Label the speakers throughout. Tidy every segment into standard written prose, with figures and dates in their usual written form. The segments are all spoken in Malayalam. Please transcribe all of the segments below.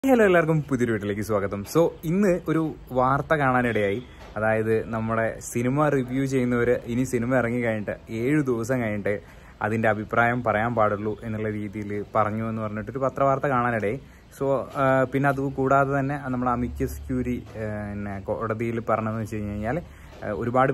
Speaker 1: ഹലോ എല്ലാവർക്കും പുതിയൊരു വീട്ടിലേക്ക് സ്വാഗതം. സോ ഇന്ന് ഒരു വാർത്ത കാണാനിടയായി. അതായത് നമ്മുടെ സിനിമ റിവ്യൂ ചെയ്യുന്നവർ ഇനി സിനിമ ഇറങ്ങി കഴിഞ്ഞിട്ട് 7 ദിവസം കഴിഞ്ഞിട്ട് അതിൻ്റെ അഭിപ്രായം പറയാൻ പാടുള്ളൂ എന്നുള്ള രീതിയിൽ പറഞ്ഞു എന്ന് പറഞ്ഞിട്ടൊരു പത്രവാർത്ത കാണാനിടയായി. സോ പിന്നെ അത് കൂടാതെ തന്നെ നമ്മുടെ അമിക്കസ് ക്യൂരി കോടതിയിൽ പറഞ്ഞതെന്ന് വെച്ച് കഴിഞ്ഞാൽ ഒരുപാട്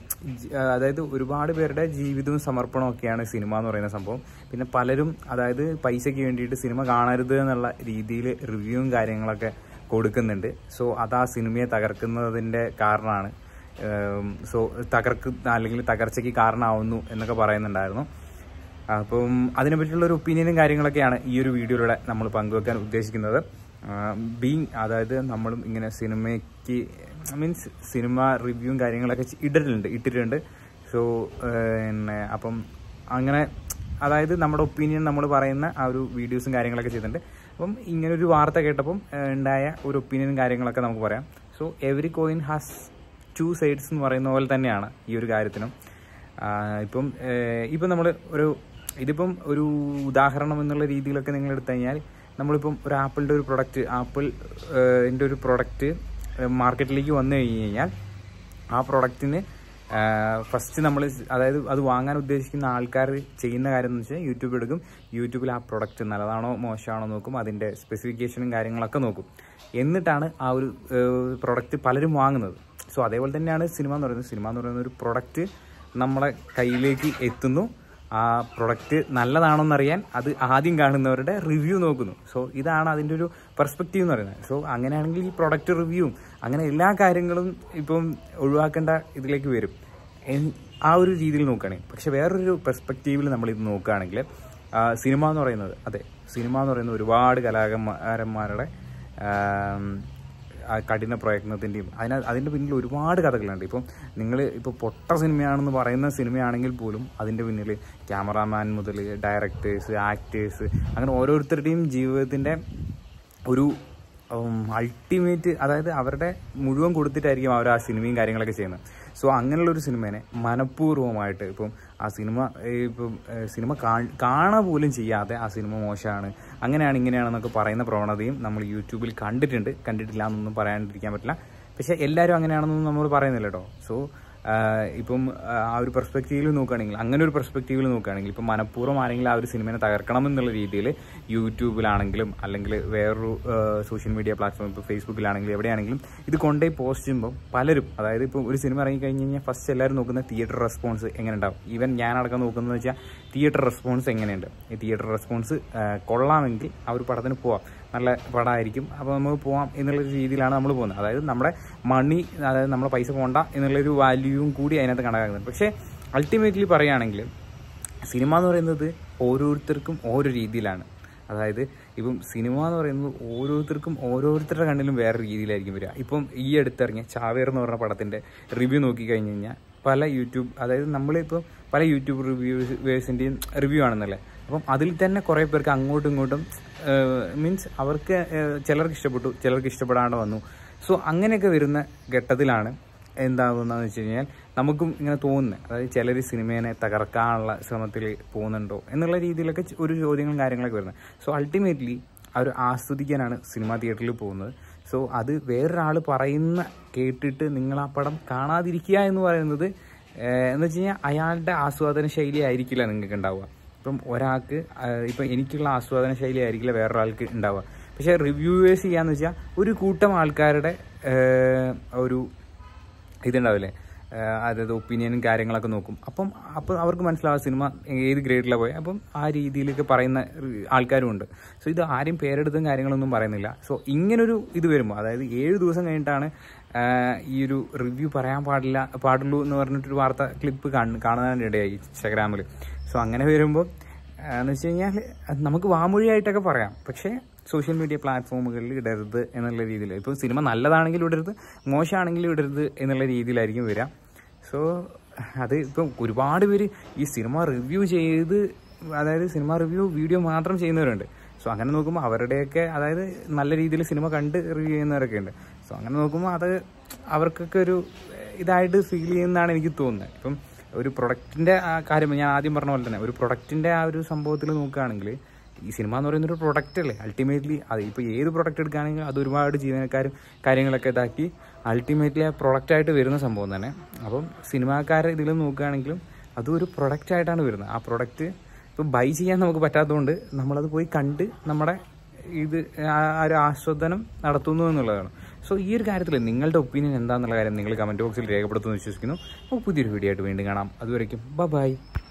Speaker 1: പേരുടെ ജീവിതവും സമർപ്പണവും ഒക്കെയാണ് സിനിമ എന്ന് പറയുന്ന സംഭവം. പിന്നെ പലരും അതായത് പൈസയ്ക്ക് വേണ്ടിയിട്ട് സിനിമ കാണരുത് എന്നുള്ള രീതിയിൽ റിവ്യൂവും കാര്യങ്ങളൊക്കെ കൊടുക്കുന്നുണ്ട്. സോ അത് ആ സിനിമയെ തകർക്കുന്നതിൻ്റെ കാരണമാണ്. സോ അല്ലെങ്കിൽ തകർച്ചയ്ക്ക് കാരണമാവുന്നു എന്നൊക്കെ പറയുന്നുണ്ടായിരുന്നു. അപ്പം അതിനെപ്പറ്റിയുള്ളൊരു ഒപ്പീനിയനും കാര്യങ്ങളൊക്കെയാണ് ഈ ഒരു വീഡിയോയിലൂടെ നമ്മൾ പങ്കുവെക്കാൻ ഉദ്ദേശിക്കുന്നത്. അതായത് നമ്മളും ഇങ്ങനെ സിനിമയ്ക്ക് സിനിമ റിവ്യൂവും കാര്യങ്ങളൊക്കെ ഇട്ടിട്ടുണ്ട്. സോ അപ്പം അങ്ങനെ അതായത് നമ്മുടെ ഒപ്പീനിയൻ നമ്മൾ പറയുന്ന ആ ഒരു വീഡിയോസും കാര്യങ്ങളൊക്കെ ചെയ്തിട്ടുണ്ട്. അപ്പം ഇങ്ങനൊരു വാർത്ത കേട്ടപ്പം ഉണ്ടായ ഒരു ഒപ്പീനിയനും കാര്യങ്ങളൊക്കെ നമുക്ക് പറയാം. So every coin has 2 sides എന്ന് പറയുന്ന പോലെ തന്നെയാണ് ഈ ഒരു കാര്യത്തിനും. ഇപ്പം നമ്മൾ ഇതിപ്പം ഒരു ഉദാഹരണം എന്നുള്ള രീതിയിലൊക്കെ നിങ്ങൾ എടുത്തു കഴിഞ്ഞാൽ നമ്മളിപ്പം ഒരു ആപ്പിളിൻ്റെ ഒരു പ്രൊഡക്റ്റ് മാർക്കറ്റിലേക്ക് വന്നു കഴിഞ്ഞ് കഴിഞ്ഞാൽ ആ പ്രൊഡക്റ്റിന് ഫസ്റ്റ് നമ്മൾ അതായത് അത് വാങ്ങാൻ ഉദ്ദേശിക്കുന്ന ആൾക്കാർ ചെയ്യുന്ന കാര്യം എന്ന് വെച്ചാൽ യൂട്യൂബ് എടുക്കും. യൂട്യൂബിൽ ആ പ്രൊഡക്റ്റ് നല്ലതാണോ മോശമാണോ നോക്കും, അതിൻ്റെ സ്പെസിഫിക്കേഷനും കാര്യങ്ങളൊക്കെ നോക്കും. എന്നിട്ടാണ് ആ ഒരു പ്രൊഡക്റ്റ് പലരും വാങ്ങുന്നത്. സോ അതേപോലെ തന്നെയാണ് സിനിമ എന്ന് പറയുന്നത് ഒരു പ്രൊഡക്റ്റ് നമ്മളെ കയ്യിലേക്ക് എത്തുന്നു. ആ പ്രൊഡക്റ്റ് നല്ലതാണോന്നറിയാൻ അത് ആദ്യം കാണുന്നവരുടെ റിവ്യൂ നോക്കുന്നു. സോ ഇതാണ് അതിൻ്റെ ഒരു പെർസ്പെക്റ്റീവ് എന്ന് പറയുന്നത്. സോ അങ്ങനെയാണെങ്കിൽ ഈ പ്രൊഡക്റ്റ് റിവ്യൂവും അങ്ങനെ എല്ലാ കാര്യങ്ങളും ഇപ്പം ഒഴിവാക്കേണ്ട ഇതിലേക്ക് വരും ആ ഒരു രീതിയിൽ നോക്കുകയാണെങ്കിൽ. പക്ഷെ വേറൊരു പെർസ്പെക്റ്റീവിൽ നമ്മളിത് നോക്കുകയാണെങ്കിൽ സിനിമ എന്ന് പറയുന്നത് ഒരുപാട് കലാകാരന്മാരുടെ കഠിന പ്രയത്നത്തിൻ്റെയും അതിൻ്റെ പിന്നിൽ ഒരുപാട് കഥകളുണ്ട്. നിങ്ങൾ പൊട്ട സിനിമയാണെന്ന് പറയുന്ന സിനിമയാണെങ്കിൽ പോലും അതിൻ്റെ പിന്നിൽ ക്യാമറാമാൻ മുതൽ ഡയറക്ടേഴ്സ്, ആക്ടേഴ്സ്, അങ്ങനെ ഓരോരുത്തരുടെയും ജീവിതത്തിൻ്റെ ഒരു അൾട്ടിമേറ്റ്, അതായത് അവരുടെ മുഴുവൻ കൊടുത്തിട്ടായിരിക്കും അവർ ആ സിനിമയും കാര്യങ്ങളൊക്കെ ചെയ്യുന്നത്. സോ അങ്ങനെയുള്ളൊരു സിനിമേനെ മനഃപൂർവ്വമായിട്ട് ആ സിനിമ കാണുക പോലും ചെയ്യാതെ ആ സിനിമ മോശമാണ്, അങ്ങനെയാണ് ഇങ്ങനെയാണെന്നൊക്കെ പറയുന്ന പ്രവണതയും നമ്മൾ യൂട്യൂബിൽ കണ്ടിട്ടില്ല എന്നൊന്നും പറയാണ്ടിരിക്കാൻ പറ്റില്ല. പക്ഷെ എല്ലാവരും അങ്ങനെയാണെന്നൊന്നും നമ്മൾ പറയുന്നില്ല കേട്ടോ. സോ ആ ഒരു പെർസ്പെക്റ്റീവിൽ നോക്കുകയാണെങ്കിൽ ഇപ്പം മനഃപൂർവ്വം ആരെങ്കിലും ആ ഒരു സിനിമയെ തകർക്കണം എന്നുള്ള രീതിയിൽ യൂട്യൂബിലാണെങ്കിലും അല്ലെങ്കിൽ വേറൊരു സോഷ്യൽ മീഡിയ പ്ലാറ്റ്ഫോം ഇപ്പോൾ ഫേസ്ബുക്കിലാണെങ്കിലും എവിടെയാണെങ്കിലും ഇത് കൊണ്ടുപോയി പോസ്റ്റ് ചെയ്യുമ്പോൾ പലരും, അതായത് ഇപ്പോൾ ഒരു സിനിമ ഇറങ്ങിക്കഴിഞ്ഞ് കഴിഞ്ഞാൽ ഫസ്റ്റ് എല്ലാവരും നോക്കുന്ന തിയേറ്റർ റെസ്പോൺസ് എങ്ങനെ ഉണ്ടാവും. ഈവൻ ഞാനടക്കം നോക്കുന്നതെന്ന് വെച്ചാൽ തിയേറ്റർ റെസ്പോൺസ് എങ്ങനെയുണ്ട്. ഈ തിയേറ്റർ റെസ്പോൺസ് കൊള്ളാമെങ്കിൽ ആ ഒരു പടത്തിന് പോവാം, നല്ല പടമായിരിക്കും, അപ്പോൾ നമുക്ക് പോവാം എന്നുള്ളൊരു രീതിയിലാണ് നമ്മൾ പോകുന്നത്. അതായത് നമ്മുടെ അതായത് നമ്മളെ പൈസ പോകണ്ട എന്നുള്ളൊരു വാല്യൂവും കൂടി അതിനകത്ത് കണക്കാക്കുന്നുണ്ട്. പക്ഷേ അൾട്ടിമേറ്റ്ലി പറയുകയാണെങ്കിൽ സിനിമ എന്ന് പറയുന്നത് ഓരോരുത്തർക്കും ഓരോ രീതിയിലാണ്. അതായത് സിനിമ എന്ന് പറയുന്നത് ഓരോരുത്തർക്കും ഓരോരുത്തരുടെ കണ്ണിലും വേറെ രീതിയിലായിരിക്കും വരിക. ഈ അടുത്തിറങ്ങിയ ചാവേർ എന്ന് പറഞ്ഞ പടത്തിൻ്റെ റിവ്യൂ നോക്കിക്കഴിഞ്ഞ് കഴിഞ്ഞാൽ പല യൂട്യൂബ് റിവ്യൂവേഴ്സിൻ്റെയും റിവ്യൂ ആണെന്നല്ലേ. അതിൽ തന്നെ കുറേ പേർക്ക് അങ്ങോട്ടും ഇങ്ങോട്ടും അവർക്ക് ചിലർക്ക് ഇഷ്ടപ്പെട്ടു, ചിലർക്ക് ഇഷ്ടപ്പെടാണ്ട് വന്നു. സോ അങ്ങനെയൊക്കെ വരുന്ന ഘട്ടത്തിലാണ് എന്താകുന്നതെന്ന് വെച്ച് കഴിഞ്ഞാൽ നമുക്കും ഇങ്ങനെ തോന്നുന്നത്, അതായത് ചിലർ സിനിമേനെ തകർക്കാനുള്ള ശ്രമത്തിൽ പോകുന്നുണ്ടോ എന്നുള്ള രീതിയിലൊക്കെ ഒരു ചോദ്യങ്ങളും കാര്യങ്ങളൊക്കെ വരുന്നത്. സോ അൾട്ടിമേറ്റ്ലി അവർ ആസ്വദിക്കാനാണ് സിനിമാ തിയേറ്ററിൽ പോകുന്നത്. സോ അത് വേറൊരാൾ കേട്ടിട്ട് നിങ്ങൾ ആ പടം കാണാതിരിക്കുക എന്ന് പറയുന്നത് എന്ന് വെച്ച് കഴിഞ്ഞാൽ അയാളുടെ ആസ്വാദന ശൈലി ആയിരിക്കില്ല നിങ്ങൾക്ക് ഉണ്ടാവുക. ഒരാൾക്ക് എനിക്കുള്ള ആസ്വാദന ശൈലി ആയിരിക്കില്ല വേറൊരാൾക്ക് ഉണ്ടാവുക. പക്ഷേ റിവ്യൂവേഴ്സ് ചെയ്യാന്ന് വെച്ചാൽ ഒരു കൂട്ടം ആൾക്കാരുടെ ഒരു ഇതുണ്ടാവില്ലേ, അതായത് ഒപ്പീനിയനും കാര്യങ്ങളൊക്കെ നോക്കും. അപ്പം അവർക്ക് മനസ്സിലാവും സിനിമ ഏത് ഗ്രേഡിലാണ് പോയത്. ആ രീതിയിലൊക്കെ പറയുന്ന ആൾക്കാരും ഉണ്ട്. സോ ഇത് ആരും പേരെടുത്തും കാര്യങ്ങളൊന്നും പറയുന്നില്ല. സോ ഇങ്ങനൊരു ഇത് വരുമ്പോൾ, അതായത് 7 ദിവസം കഴിഞ്ഞിട്ടാണ് ഈ ഒരു റിവ്യൂ പറയാൻ പാടുള്ളൂ എന്ന് പറഞ്ഞിട്ടൊരു വാർത്ത ക്ലിപ്പ് കാണാനിടയായി ഇൻസ്റ്റാഗ്രാമിൽ. സോ അങ്ങനെ വരുമ്പോൾ എന്ന് വെച്ച് കഴിഞ്ഞാൽ നമുക്ക് വാമൊഴിയായിട്ടൊക്കെ പറയാം, പക്ഷേ സോഷ്യൽ മീഡിയ പ്ലാറ്റ്ഫോമുകളിൽ ഇടരുത് എന്നുള്ള രീതിയിൽ. സിനിമ നല്ലതാണെങ്കിലും ഇടരുത്, മോശമാണെങ്കിലും ഇടരുത് എന്നുള്ള രീതിയിലായിരിക്കും വരിക. സോ അത് ഒരുപാട് പേര് ഈ cinema review cinema review video മാത്രം ചെയ്യുന്നവരുണ്ട്. സോ അങ്ങനെ നോക്കുമ്പോൾ അവരുടെയൊക്കെ, അതായത് നല്ല രീതിയിൽ സിനിമ കണ്ട് റിവ്യൂ ചെയ്യുന്നവരൊക്കെ ഉണ്ട്. സോ അങ്ങനെ നോക്കുമ്പോൾ അത് അവർക്കൊക്കെ ഒരു ഇതായിട്ട് ഫീൽ ചെയ്യുന്നതാണ് എനിക്ക് തോന്നുന്നത്. ഒരു പ്രൊഡക്റ്റിൻ്റെ കാര്യം ഞാൻ ആദ്യം പറഞ്ഞ പോലെ തന്നെ ഒരു പ്രൊഡക്റ്റിൻ്റെ ആ ഒരു സംഭവത്തിൽ നോക്കുകയാണെങ്കിൽ ഈ സിനിമ എന്ന് പറയുന്നൊരു പ്രൊഡക്റ്റ് അല്ലേ അൾട്ടിമേറ്റ്ലി. അത് ഇപ്പോൾ ഏത് പ്രൊഡക്റ്റ് എടുക്കുകയാണെങ്കിലും അത് ഒരുപാട് ജീവനക്കാരും കാര്യങ്ങളൊക്കെ ഇതാക്കി അൾട്ടിമേറ്റ്ലി ആ പ്രൊഡക്റ്റായിട്ട് വരുന്ന സംഭവം തന്നെ. അപ്പം സിനിമാക്കാരെ ഇതിൽ നോക്കുകയാണെങ്കിലും അതും ഒരു പ്രൊഡക്റ്റായിട്ടാണ് വരുന്നത്. ആ പ്രൊഡക്റ്റ് ഇപ്പോൾ ബൈ ചെയ്യാൻ നമുക്ക് പറ്റാത്തതുകൊണ്ട് നമ്മളത് പോയി കണ്ട് നമ്മുടെ ഇത് ആ ഒരു ആസ്വാദനം നടത്തുന്നു എന്നുള്ളതാണ്. സോ ഈ ഒരു കാര്യത്തിൽ നിങ്ങളുടെ ഒപ്പീനിയൻ എന്താണെന്നുള്ള കാര്യം നിങ്ങൾ കമൻറ്റ് ബോക്സിൽ രേഖപ്പെടുത്തുമെന്ന് വിശ്വസിക്കുന്നു. അപ്പോൾ പുതിയൊരു വീഡിയോ ആയിട്ട് വീണ്ടും കാണാം. അതുവരയ്ക്കും ബൈ.